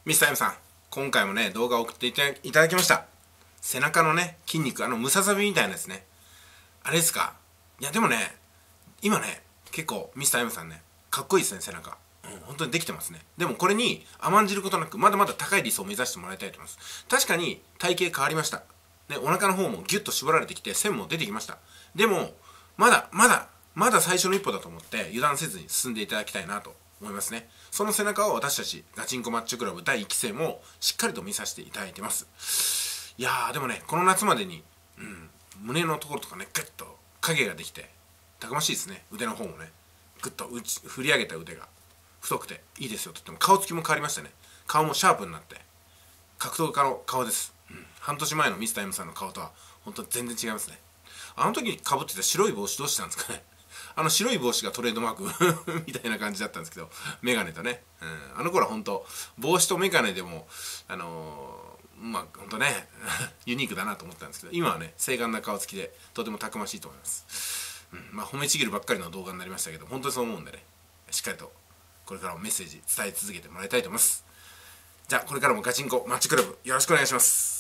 ミスター M さん、今回もね、動画を送っていただきました。背中のね、筋肉、ムササビみたいなやつね。あれですか？いや、でもね、今ね、結構、ミスター M さんね、かっこいいですね、背中。本当にできてますね。でもこれに甘んじることなく、まだまだ高い理想を目指してもらいたいと思います。確かに体型変わりました。ね、お腹の方もギュッと絞られてきて、線も出てきました。でも、まだ最初の一歩だと思って油断せずに進んでいただきたいなと思いますね。その背中を私たちガチンコマッチョクラブ第1期生もしっかりと見させていただいてます。いやーでもね、この夏までに、胸のところとかね、グッと影ができてたくましいですね。腕の方もね、グッと振り上げた腕が太くていいですよ。とっても顔つきも変わりましたね。顔もシャープになって格闘家の顔です。半年前のミスター M さんの顔とは本当に全然違いますね。あの時にかぶってた白い帽子どうしたんですかね。あの白い帽子がトレードマークみたいな感じだったんですけど、メガネとね、あの頃は本当帽子とメガネでもまあ本当ねユニークだなと思ったんですけど、今はね精悍な顔つきでとてもたくましいと思います。まあ褒めちぎるばっかりの動画になりましたけど、本当にそう思うんでね、しっかりとこれからもメッセージ伝え続けてもらいたいと思います。じゃあこれからもガチンコマッチクラブよろしくお願いします。